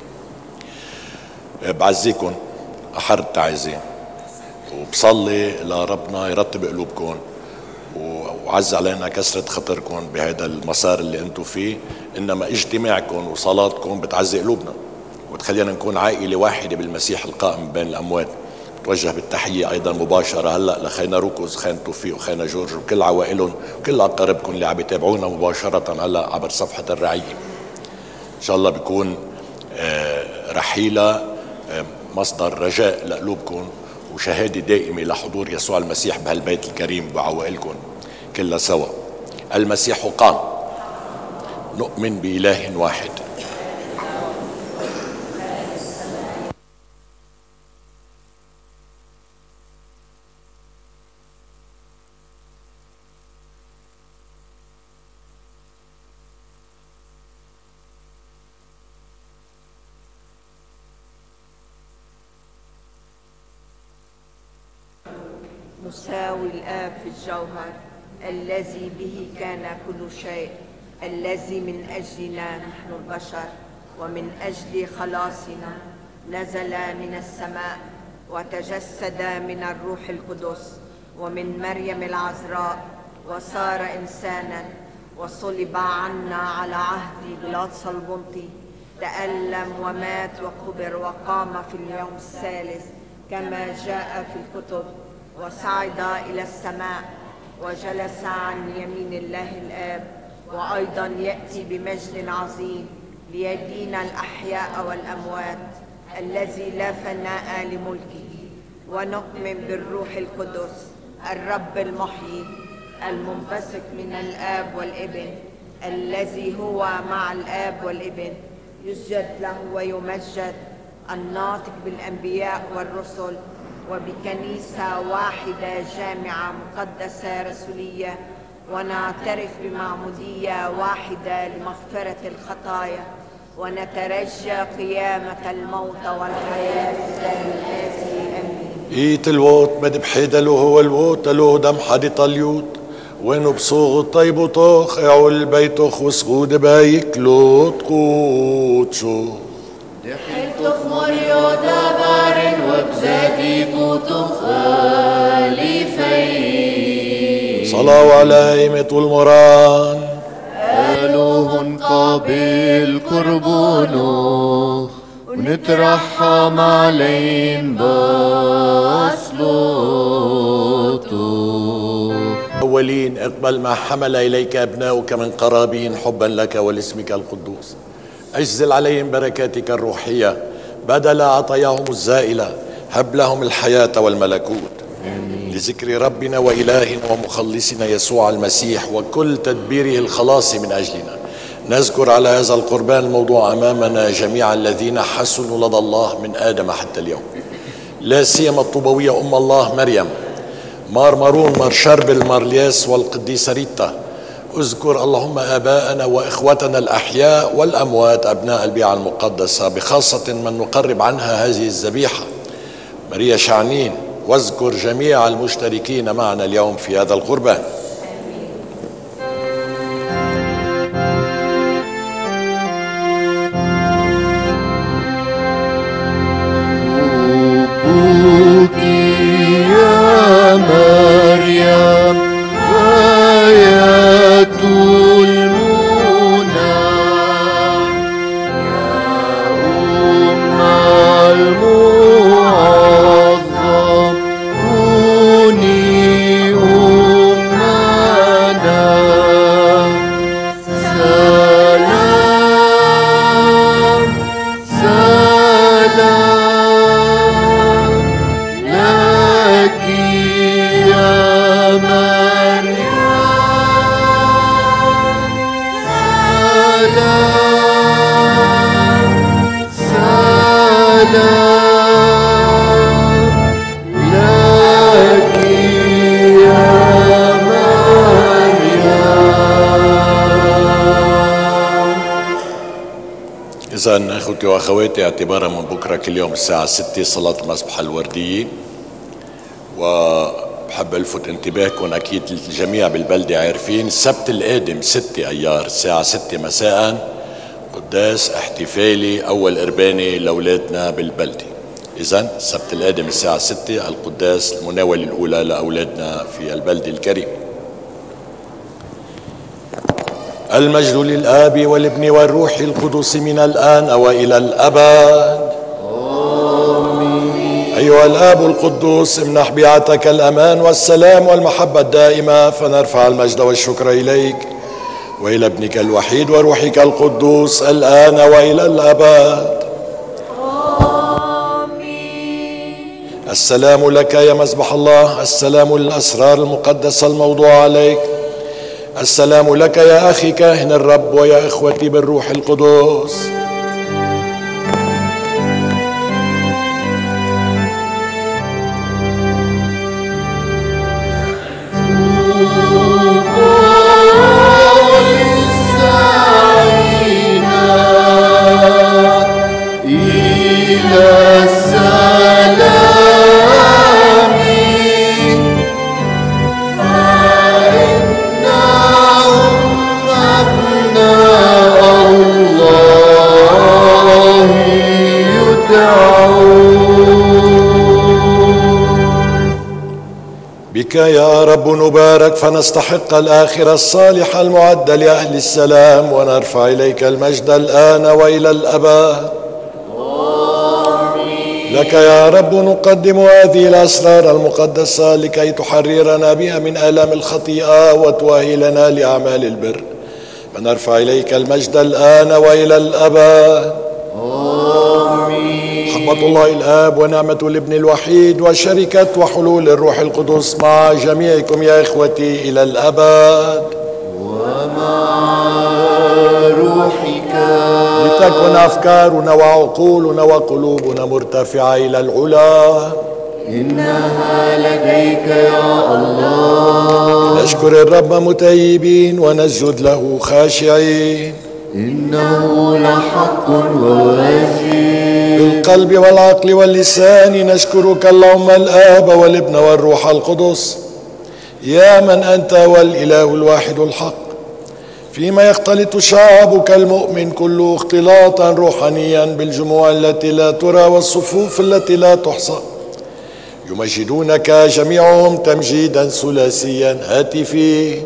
بعزيكم أحر التعزية، وبصلي لربنا يرتب قلوبكم وعز علينا كسرة خطركم بهذا المسار اللي انتم فيه. انما اجتماعكم وصلاتكم بتعزي قلوبنا وتخلينا نكون عائلة واحدة بالمسيح القائم بين الأموات. بتوجه بالتحية أيضا مباشرة هلأ لخينا روكوز، خينا توفيق وخينا جورج وكل عوائلهم وكل أقاربكم اللي عم يتابعونا مباشرة هلأ عبر صفحة الرعية. إن شاء الله بيكون رحيلة مصدر رجاء لقلوبكم وشهادة دائمة لحضور يسوع المسيح بهالبيت الكريم وعوائلكم كلها سوا. المسيح قام، نؤمن بإله واحد. مساوي الآب في الجوهر، الذي به كان كل شيء، الذي من أجلنا نحن البشر ومن أجل خلاصنا نزل من السماء وتجسد من الروح القدس ومن مريم العذراء وصار إنسانا وصلب عنا على عهد بيلاطس البنطي، تألم ومات وقبر وقام في اليوم الثالث كما جاء في الكتب، وصعد إلى السماء وجلس عن يمين الله الآب، وأيضا يأتي بمجد عظيم ليدين الأحياء والأموات، الذي لا فناء لملكه. ونؤمن بالروح القدس الرب المحيي المنبثق من الآب والابن، الذي هو مع الآب والابن، يسجد له ويمجد، الناطق بالأنبياء والرسل، وبكنيسة واحدة جامعة مقدسة رسولية، ونعترف بمعمودية واحدة لمغفرة الخطايا، ونترجى قيامة الموتى والحياة الآتية. آمين. ايت الووت مدبحيدا له هو الووت له دم حدي طليوت وينو بصوغ الطيب وطوخ اعو البيتوخ وسغود بايكلوت قوت شو دحلتوخ مريو دابارن وبزادق تخالفين صلاة على أئمة المران آلوهن قابل قربانه ونترحم عليهم بصلوته. أولين اقبل ما حمل إليك أبناؤك من قرابين حبا لك ولاسمك القدوس. أجزل عليهم بركاتك الروحية بدل عطاياهم الزائلة، هب لهم الحياة والملكوت. لذكر ربنا وإلهنا ومخلصنا يسوع المسيح وكل تدبيره الخلاصي من أجلنا، نذكر على هذا القربان الموضوع أمامنا جميع الذين حسنوا لدى الله من آدم حتى اليوم، لا سيما الطوبوية أم الله مريم، مار مارون، مار شربل، مار لياس، والقديسة ريتا. اذكر اللهم آباءنا وإخوتنا الأحياء والأموات أبناء البيعة المقدسة، بخاصة من نقرب عنها هذه الذبيحة ماريا شعنين، واذكر جميع المشتركين معنا اليوم في هذا القربان. يا مريم آية المنى يا أم المعظم كوني أمنا. سلام سلام لك يا مريم. سلام سلام لك يا مريم. إذا أخوتي وأخواتي، اعتبارا من بكرة كل يوم الساعة 6 صلاة المسبحة الوردية، وبحب ألفت انتباهكم، أكيد الجميع بالبلدة عارفين السبت القادم 6 أيار الساعة 6 مساء قداس احتفالي أول إرباني لأولادنا بالبلدة. إذا السبت القادم الساعة 6 القداس المناولة الأولى لأولادنا في البلدة الكريمة. المجد للآب والابن والروح القدس من الآن وإلى الأبد. آمين. أيها الآب القدوس، امنح بيعتك الأمان والسلام والمحبة الدائمة، فنرفع المجد والشكر إليك وإلى ابنك الوحيد وروحك القدوس الآن وإلى الأبد. آمين. السلام لك يا مذبح الله، السلام للأسرار المقدسة الموضوع عليك، السلام لك يا أخي كاهن الرب ويا إخوتي بالروح القدس. إلى السلام فإنهم أبناء الله يدعون. بك يا رب نبارك فنستحق الآخرة الصالحة المعدة لأهل السلام، ونرفع إليك المجد الآن وإلى الأبد. لك يا رب نقدم هذه الأسرار المقدسة لكي تحررنا بها من آلام الخطيئة وتؤهلنا لأعمال البر، فنرفع إليك المجد الآن وإلى الأبد. آمين. محبة الله الآب ونعمة الابن الوحيد وشركة وحلول الروح القدس مع جميعكم يا إخوتي إلى الأبد. ومع روحك. لتكن أفكارنا وعقولنا وقلوبنا مرتفعة إلى العلا. إنها لديك يا الله. نشكر الرب متيبين ونسجد له خاشعين. إنه لحق وواجب. بالقلب والعقل واللسان نشكرك اللهم الآب والابن والروح القدس، يا من أنت والإله الواحد الحق، فيما يختلط شعبك المؤمن كله اختلاطا روحانيا بالجموع التي لا ترى والصفوف التي لا تحصى، يمجدونك جميعهم تمجيدا ثلاثيا هاتفي.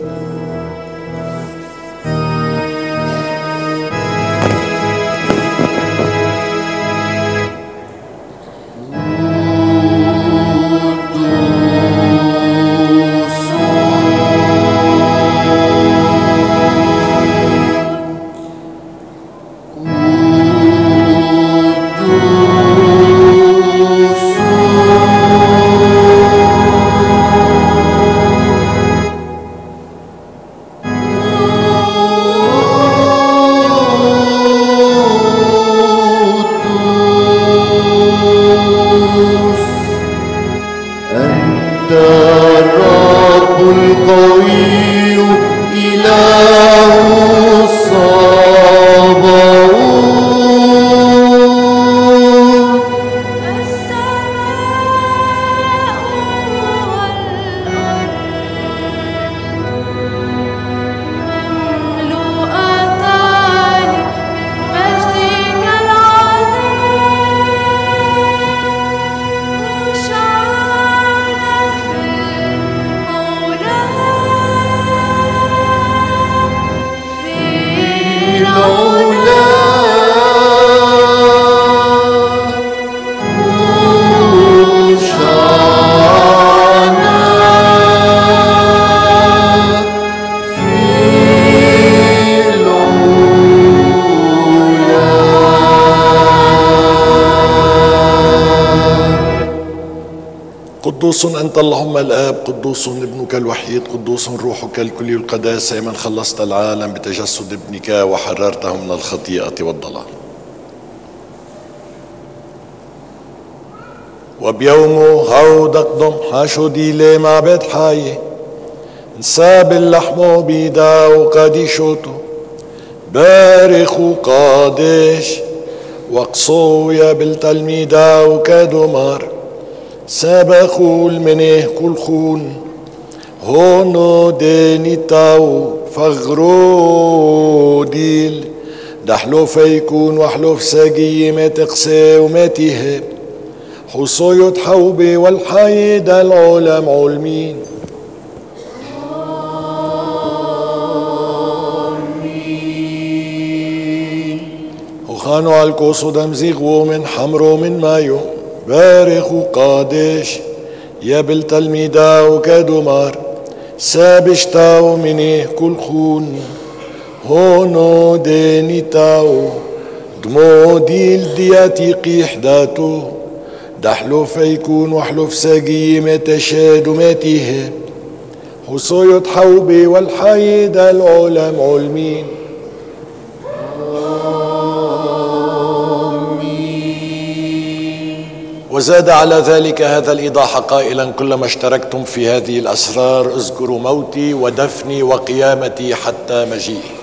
قدوس أنت اللهم الآب، قدوس ابنك الوحيد، قدوس روحك الكلي القداسة، من خلصت العالم بتجسد ابنك وحررته من الخطيئة والضلال. وبيومه هود اقدم حاشودي لي معبد حاي نساب اللحمو بيدا وقاديشوتو بارخو قادش وقصويا بالتلميدا وكادومار سابخو المنيه كل خون هونو ديني تاو فغرو ديل دحلو فيكون وحلو فساقي ما تقسي وما تهب حصوية حوبي والحيد العلم علمين وخانو عالكوسو دمزيغو من حمرو من مايو بارخو قادش يا بالتلميدا وكادومار سابش تاو منيه كل خون هونو ديني تاو دمو ديل دياتي قيح داتو دحلو فيكون وحلو فساقي ما تشاد وما تيهب حصوية حوبي والحيد العلم علمين وزاد على ذلك هذا الإيضاح قائلا كلما اشتركتم في هذه الأسرار اذكروا موتي ودفني وقيامتي حتى مجيئي.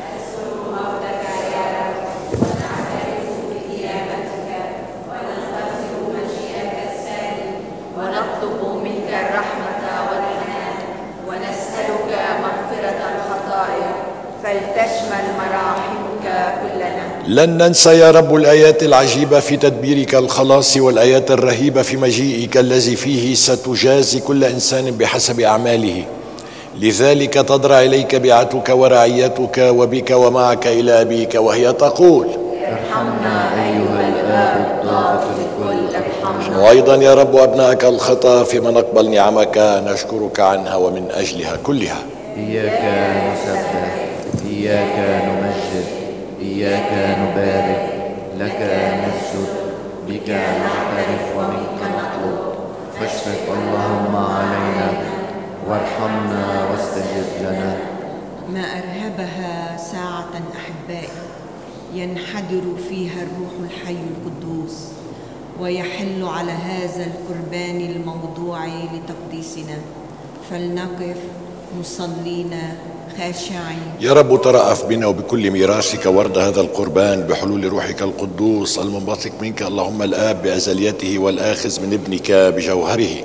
لن ننسى يا رب الآيات العجيبة في تدبيرك الخلاص والآيات الرهيبة في مجيئك الذي فيه ستجازي كل إنسان بحسب أعماله. لذلك تضرع إليك بيعتك ورعيتك وبك ومعك إلى أبيك وهي تقول ارحمنا أيها الآب الضابط الكل ارحمنا. وأيضا يا رب أبنائك الخطأ فيما نقبل نعمك نشكرك عنها ومن أجلها كلها. إياك نسبح، إياك نمجد، إياك نبارك، لك نسجد، بك نعترف ومنك نطلب. فاشفق اللهم علينا وارحمنا واستجب لنا. ما أرهبها ساعة أحبائي ينحدر فيها الروح الحي القدوس ويحل على هذا القربان الموضوع لتقديسنا، فلنقف مصلين خاشعين. يا رب ترأف بنا وبكل ميراثك ورد هذا القربان بحلول روحك القدوس المنبثق منك اللهم الآب بأزليته والآخذ من ابنك بجوهره.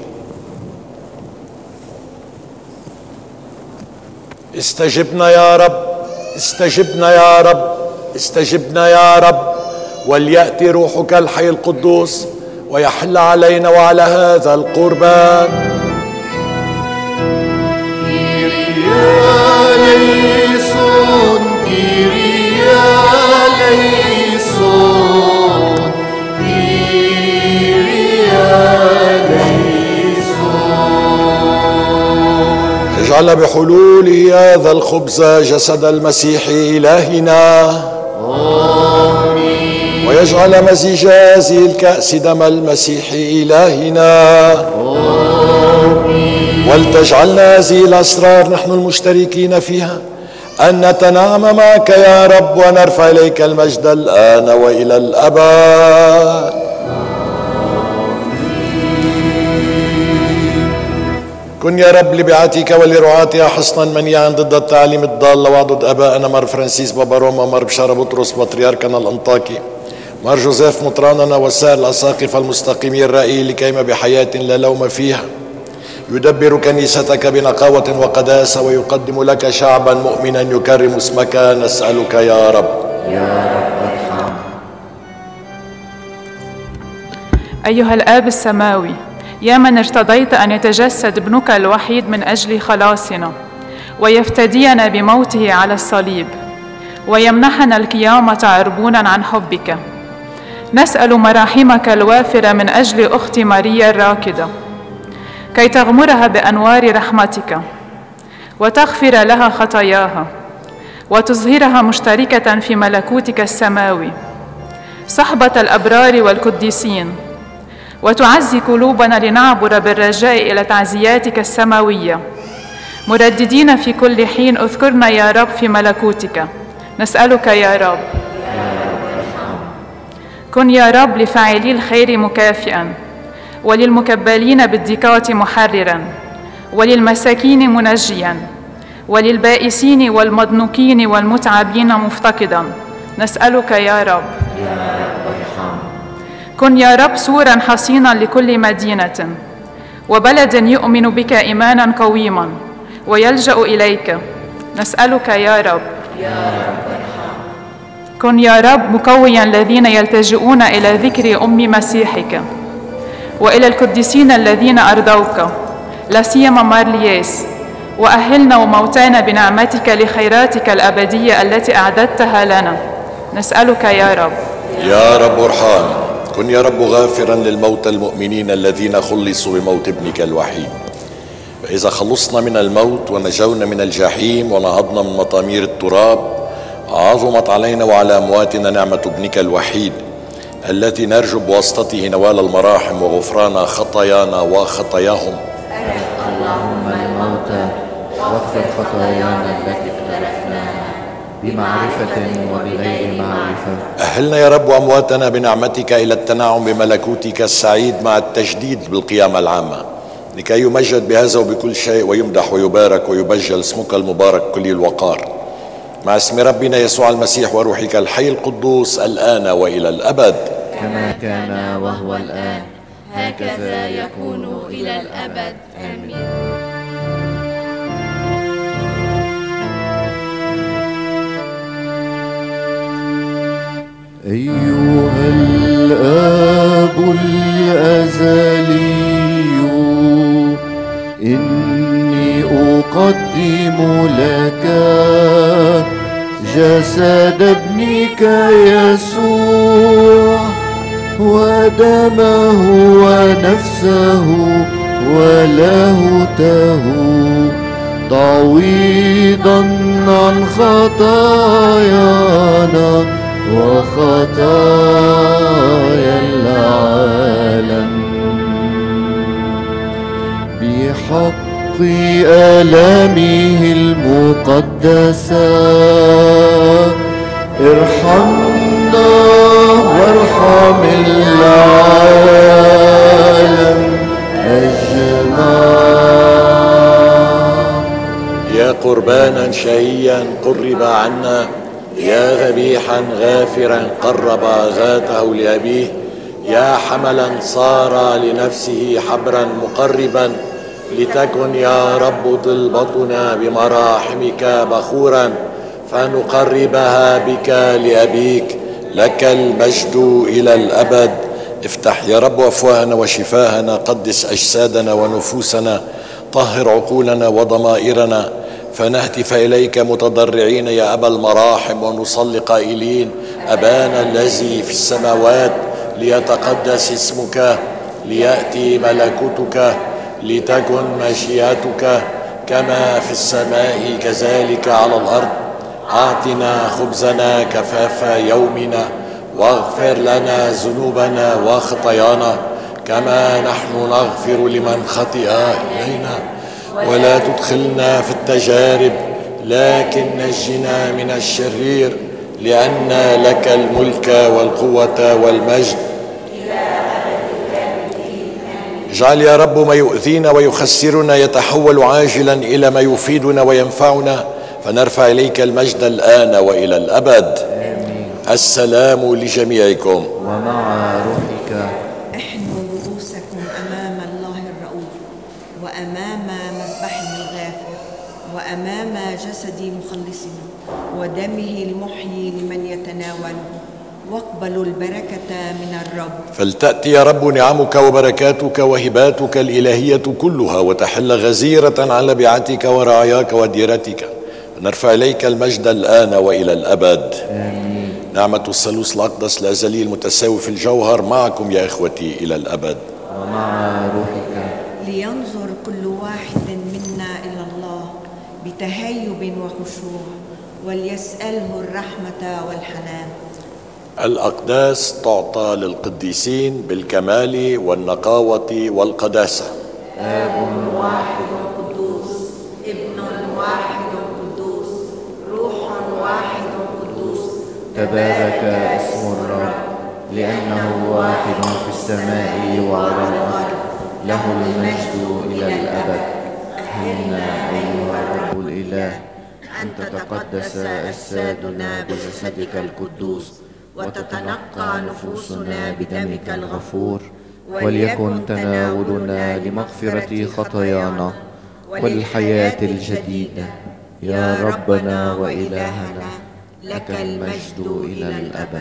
استجبنا يا رب، استجبنا يا رب، استجبنا يا رب، وليأتي روحك الحي القدوس ويحل علينا وعلى هذا القربان. اجعل بحلول هذا الخبز جسد المسيح إلهنا، آمين. ويجعل مزيج هذه الكأس دم المسيح إلهنا، آمين. ولتجعلنا هذه الأسرار نحن المشتركين فيها أن نتنعم معك يا رب ونرفع إليك المجد الآن وإلى الأبد. كن يا رب لبعاتك ولرعاتها حصنا منيعا ضد التعاليم الضالة، واعضد أبائنا مر فرانسيس بابا روما، مر بشارة بطرس بطريركنا الأنطاكي، مر جوزيف مطراننا وسائر الأساقفة المستقيمين الرائين، لكيما بحياة لا لوم فيها يدبر كنيستك بنقاوة وقداسة ويقدم لك شعبا مؤمنا يكرم اسمك. نسألك يا رب. يا رب ارحم. أيها الآب السماوي، يا من ارتضيت أن يتجسد ابنك الوحيد من أجل خلاصنا ويفتدينا بموته على الصليب ويمنحنا القيامة عربونا عن حبك، نسأل مراحمك الوافرة من أجل أخت ماريا الراكدة كي تغمرها بأنوار رحمتك وتغفر لها خطاياها وتظهرها مشتركة في ملكوتك السماوي صحبة الأبرار والقديسين، وتعزي قلوبنا لنعبر بالرجاء إلى تعزياتك السماوية مرددين في كل حين اذكرنا يا رب في ملكوتك. نسألك يا رب. كن يا رب لفاعلي الخير مكافئا، وللمكبلين بالضيقات محررا، وللمساكين منجيا، وللبائسين والمضنوكين والمتعبين مفتقدا. نسألك يا رب. كن يا رب سورا حصينا لكل مدينة وبلد يؤمن بك إيمانا قويما ويلجأ إليك. نسألك يا رب. كن يا رب مقويا الذين يلتجئون إلى ذكر أم مسيحك وإلى القديسين الذين أرضوك، لا سيما مارلياس، وأهلنا وموتانا بنعمتك لخيراتك الأبدية التي أعددتها لنا. نسألك يا رب. يا رب ارحم. كن يا رب غافرا للموتى المؤمنين الذين خلصوا بموت ابنك الوحيد، فإذا خلصنا من الموت ونجونا من الجحيم ونهضنا من مطامير التراب، عظمت علينا وعلى أمواتنا نعمة ابنك الوحيد التي نرجو بواسطته نوال المراحم وغفران خطايانا وخطاياهم. أرح اللهم الموتى واغفر خطايانا التي اقترفناها بمعرفة وبغير معرفة. أهلنا يا رب وأمواتنا بنعمتك إلى التنعم بملكوتك السعيد مع التجديد بالقيامة العامة، لكي يمجد بهذا وبكل شيء ويمدح ويبارك ويبجل اسمك المبارك كلي الوقار، مع اسم ربنا يسوع المسيح وروحك الحي القدوس الآن وإلى الأبد. كما كان وهو الآن هكذا يكون إلى الأبد. آمين. أيها الآب الأزلي، إني أقدم لك جسد ابنك يسوع ودمه ونفسه ولاهوته تعويضا عن خطايانا وخطايا العالم، بحق آلامه المقدسة ارحمنا وارحم العالم أجمع. يا قربانا شهيا قرب عنا، يا ذبيحا غافرا قرب ذاته لأبيه، يا حملا صار لنفسه حبرا مقربا، لتكن يا رب طلبتنا بمراحمك بخورا فنقربها بك لأبيك، لك المجد إلى الأبد. افتح يا رب أفواهنا وشفاهنا، قدس أجسادنا ونفوسنا، طهر عقولنا وضمائرنا، فنهتف إليك متضرعين يا أبا المراحم، ونصلي قائلين: أبانا الذي في السماوات، ليتقدس اسمك، ليأتي ملكوتك، لتكن مشيئتك كما في السماء كذلك على الأرض. أعطنا خبزنا كفاف يومنا، واغفر لنا ذنوبنا وخطايانا كما نحن نغفر لمن خطئ إلينا، ولا تدخلنا في التجارب لكن نجنا من الشرير، لأن لك الملك والقوة والمجد. اجعل يا رب ما يؤذينا ويخسرنا يتحول عاجلا إلى ما يفيدنا وينفعنا، فنرفع إليك المجد الآن وإلى الأبد. آمين. السلام لجميعكم ومع روحك. احنوا رؤوسكم أمام الله الرؤوف، وأمام مذبحه الغافر، وأمام جسد مخلصنا ودمه المحيي لمن يتناوله، واقبلوا البركة من الرب. فلتأتي يا رب نعمك وبركاتك وهباتك الإلهية كلها، وتحل غزيرة على بيعتك ورعاياك وديرتك، نرفع إليك المجد الآن وإلى الأبد. آمين. نعمة الثالوث الأقدس الأزلي المتساوي في الجوهر معكم يا إخوتي إلى الأبد. ومع روحك. لينظر كل واحد منا إلى الله بتهيب وخشوع، وليسأله الرحمة والحنان. الأقداس تعطى للقديسين بالكمال والنقاوة والقداسة. آب واحد قدوس، ابن واحد قدوس، روح واحد قدوس. تبارك اسم الرب، لأنه واحد في السماء وعلى الأرض، له المجد إلى الأبد. أحينا أيها الرب الإله أن تتقدس أجسادنا بجسدك القدوس، وتتنقى نفوسنا بدمك الغفور، وليكن تناولنا لمغفرة خطايانا والحياة الجديدة. يا ربنا وإلهنا، لك المجد إلى الأبد.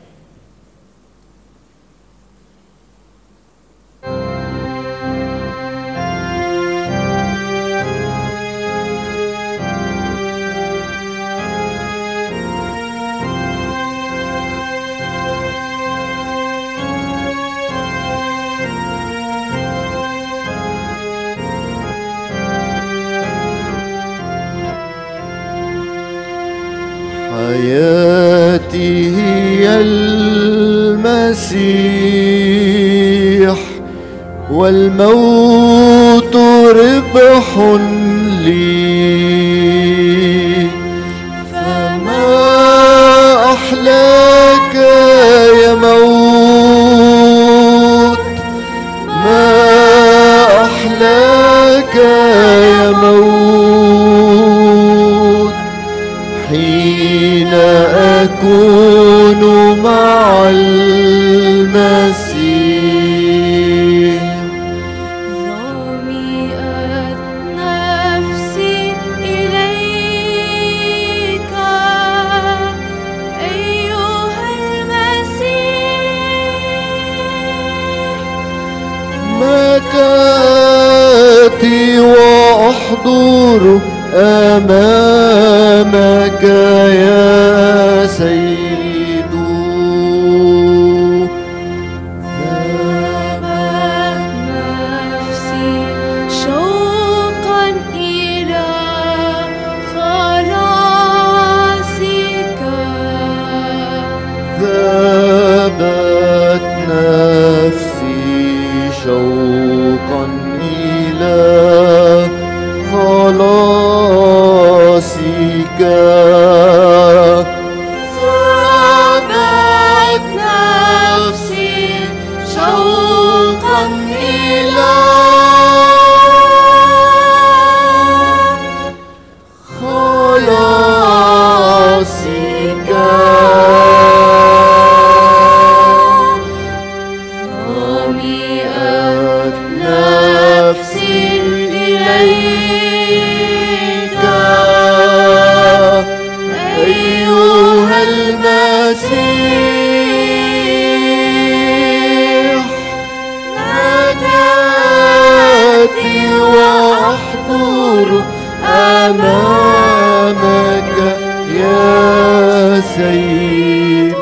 حياتي هي المسيح، والموت ربح لي، فما أحلاك يا موت، ما أحلاك يا موت، حين أكون مع المسيح. ظمئت نفسي إليك أيها المسيح، مكاتي وأحضر أمامك يا سيد، ذابت نفسي شوقا إلى خلاصك، ذابت نفسي شوقا إلى خلاصك، ذابت نفسي شوقا إلى خلاصك، ظمئت نفسي إليك يا سيد.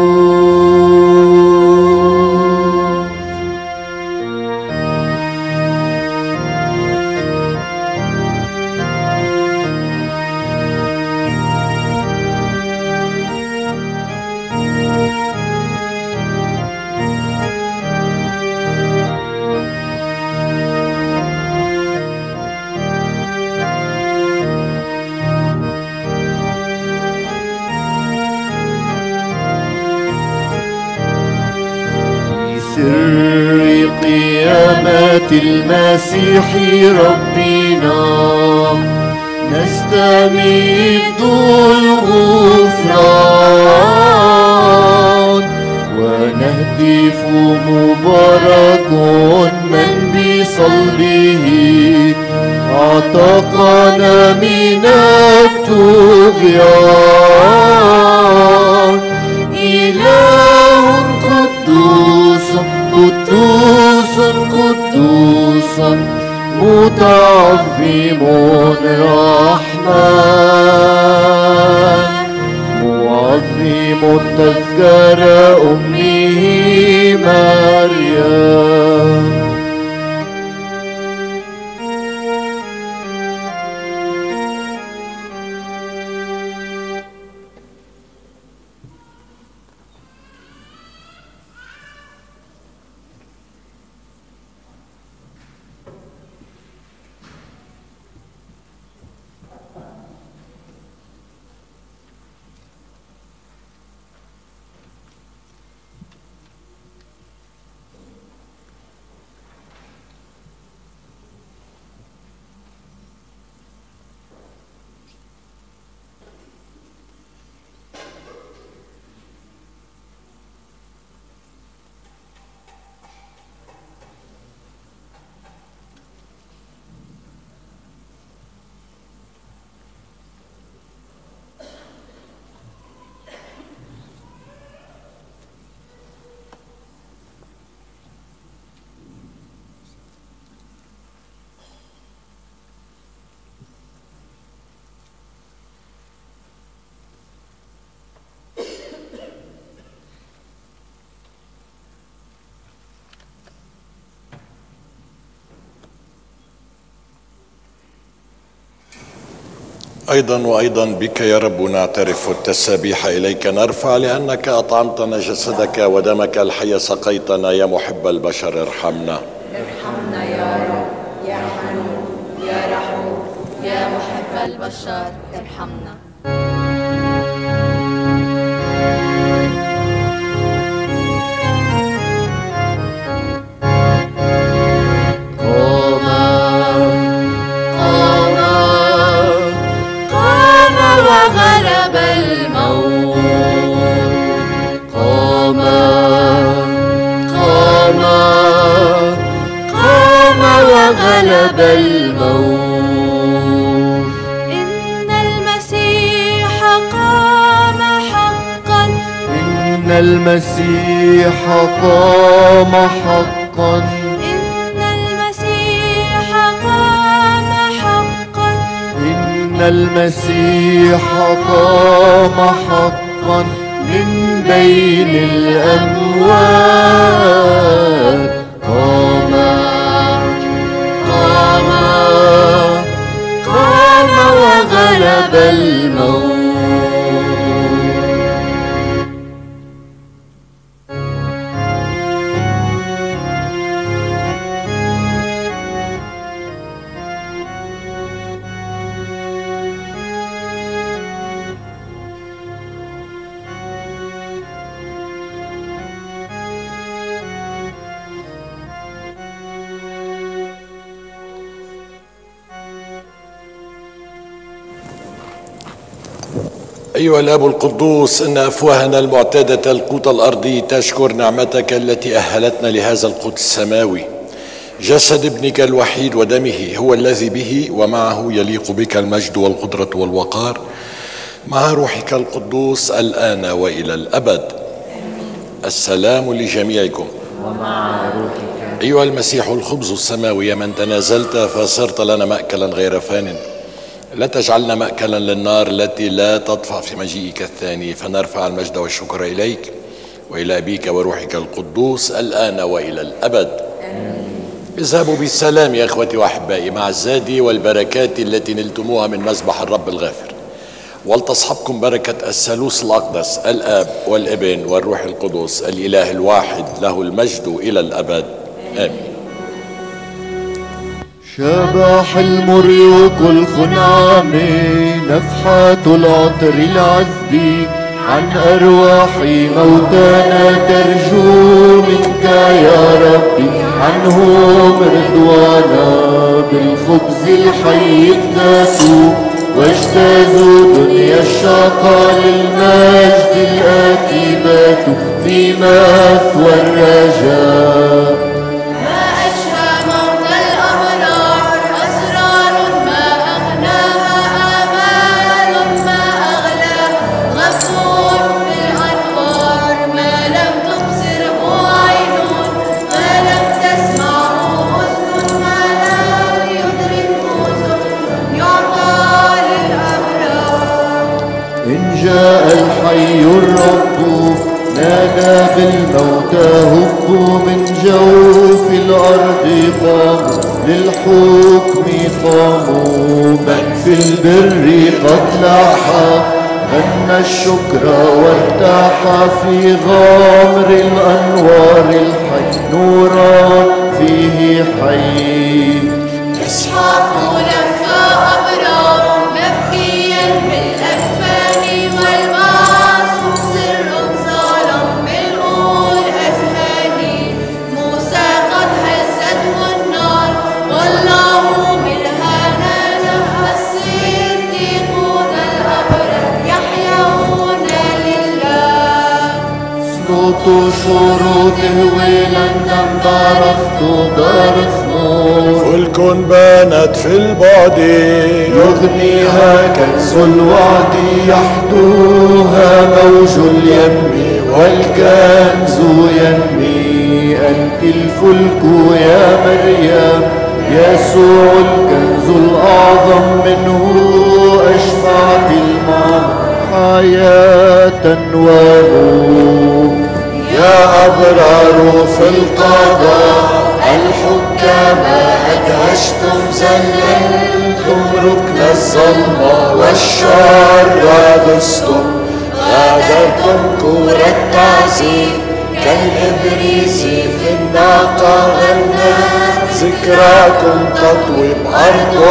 سر قيامة المسيح ربنا نستمد الغفران، ونهتف مبارك من بصلبه اعتقنا من الطغيان. إله قدوس قدوس قدوس متعظم رحمن، معظم تذكر أمه مريم. أيضا بك يا رب نعترف التسابيح إليك نرفع، لأنك أطعمتنا جسدك ودمك الحي سقيتنا يا محب البشر. ارحمنا ارحمنا يا رب، يا حنون يا رحوم يا محب البشر ارحمنا. وغلب الموت، قام وغلب الموت. إن المسيح قام حقا، إن المسيح قام حقا، إن المسيح قام حقا، إن المسيح قام حقا من بين الأموات. قام وغلب الموت. أيها الأب القدوس، إن أفواهنا المعتادة القوت الأرضي تشكر نعمتك التي أهلتنا لهذا القوت السماوي، جسد ابنك الوحيد ودمه، هو الذي به ومعه يليق بك المجد والقدرة والوقار مع روحك القدوس الآن وإلى الأبد. السلام لجميعكم ومع روحك. أيها المسيح الخبز السماوي، من تنازلت فصرت لنا مأكلا غير فان، لا تجعلنا مأكلا للنار التي لا تطفأ في مجيئك الثاني، فنرفع المجد والشكر إليك وإلى أبيك وروحك القدوس الآن وإلى الأبد. اذهبوا بالسلام يا إخوتي وأحبائي مع الزاد والبركات التي نلتموها من مذبح الرب الغافر، ولتصحبكم بركة الثالوث الأقدس الآب والابن والروح القدس الإله الواحد له المجد إلى الأبد آمين. شبح المريوك الخنعمي نفحات العطر العذبي عن أرواح موتانا ترجو منك يا ربي، عنهم رضوانا بالخبز الحي اكتاسوا واجتازوا دنيا الشقاء للمجد الآتي باتوا في مثوى الرجاء. جاء الحي الرب نادى بالموتى هبوا من جوف الأرض قاموا للحكم قاموا، من في البر قد لاحى غنى الشكر وارتاح في غامر الأنوار الحي نورا فيه حي. إسحاق لفى أبرار مبكيا بالأكفان والمعصوم سر ظلم بالأول أذهاني، موسى قد هزته النار والله بالهنا له الصديقون الأبرار يحيون لله. صوت شروطه ولندن بارخت فلك بانت في البعد يغنيها كنز الوعد يحدوها موج اليم والكنز ينمي. أنت الفلك يا مريم يسوع الكنز الأعظم منه أشفعت الماء حياة ونور. يا أبرار في القضاء الحكام أدهشتم زللتم ركن الظلمة والشر دستم، غادرتم كور التعذيب كالإبريس في الناقة غنى، ذكراكم تطوي بأرض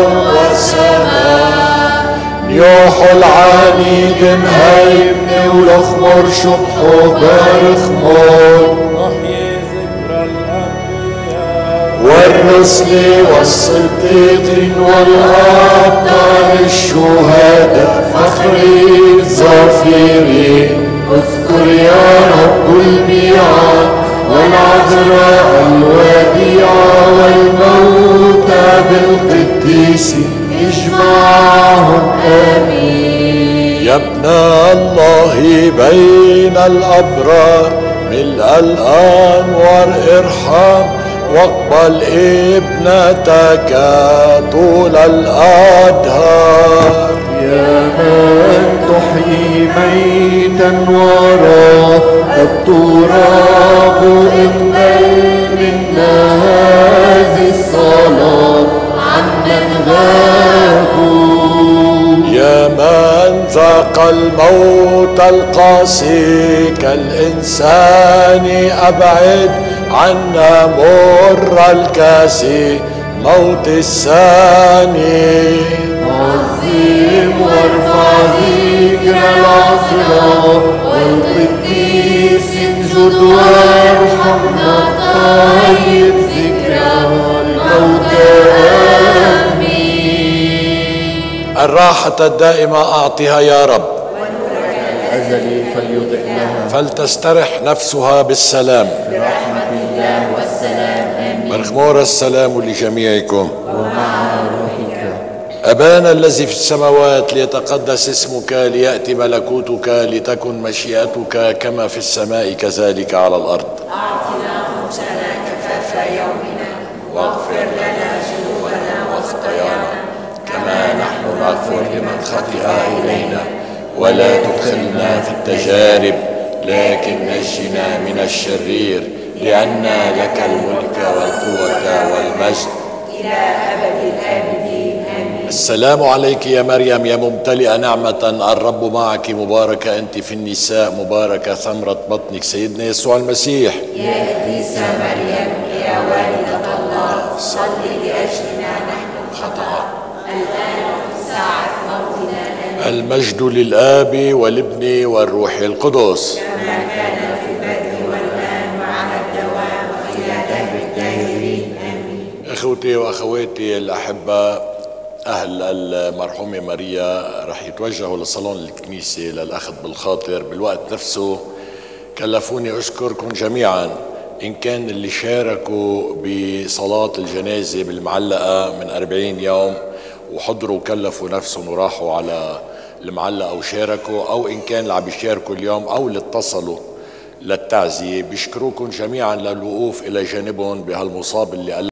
وسماء. نيوح العنيد مهيمن ولخمر شبحه بارخمون، والرسل والصديقين والأبطال الشهداء فخرين ظافرين. اذكر يا رب الميعاد والعذراء الوديعة والموتى بالقديسين اجمعهم آمين. يا ابن الله بين الأبرار ملء الأنوار ارحم، واقبل ابنتك طول الأدهار. يا من تحيي ميتا وراه التراب اقبل منا هذه الصلاة عمن غابوا. يا من ذاق الموت القاسي كالإنسان أبعد عنا مر الكاسي موت الثاني. عظيم وارفع ذكر العذراء والقديس انجد وارحمنا طيب ذكرى الموتى آمين. الراحة الدائمة أعطها يا رب، الأزلي فليضئ لها، فلتسترح نفسها بالسلام برحمة الله والسلام آمين. مرخمور السلام لجميعكم ومع روحك. أبانا الذي في السماوات ليتقدس اسمك، ليأتي ملكوتك، لتكن مشيئتك كما في السماء كذلك على الأرض. أعطنا خبزنا كفاف يومنا، واغفر لنا ذنوبنا وخطايانا كما نحن واغفر لمن خطئ إلينا، ولا تدخلنا في التجارب، لكن نجنا من الشرير، لأن لك الملك والقوة والمجد إلى أبد الآبدين، آمين. السلام عليك يا مريم يا ممتلئة نعمة، الرب معك، مباركة أنت في النساء، مباركة ثمرة بطنك سيدنا يسوع المسيح. يا قديسة مريم يا والدة الله، صلي لأجلنا نحن الخطأ الآن وفي ساعة موتنا، آمين. المجد للآب والابن والروح القدس، كما كان في البدء والآن وعلى الدوام وإلى دهر الداهرين، آمين. إخوتي وأخواتي الأحباء، أهل المرحومة ماريا رح يتوجهوا لصالون الكنيسة للأخذ بالخاطر. بالوقت نفسه كلفوني أشكركم جميعا، إن كان اللي شاركوا بصلاة الجنازة بالمعلقة من 40 يوم وحضروا وكلفوا نفسهم وراحوا على المعلقة وشاركوا، أو إن كان اللي عم يشاركوا اليوم أو اللي اتصلوا للتعزية. بشكركم جميعا للوقوف إلى جانبهم بهالمصاب اللي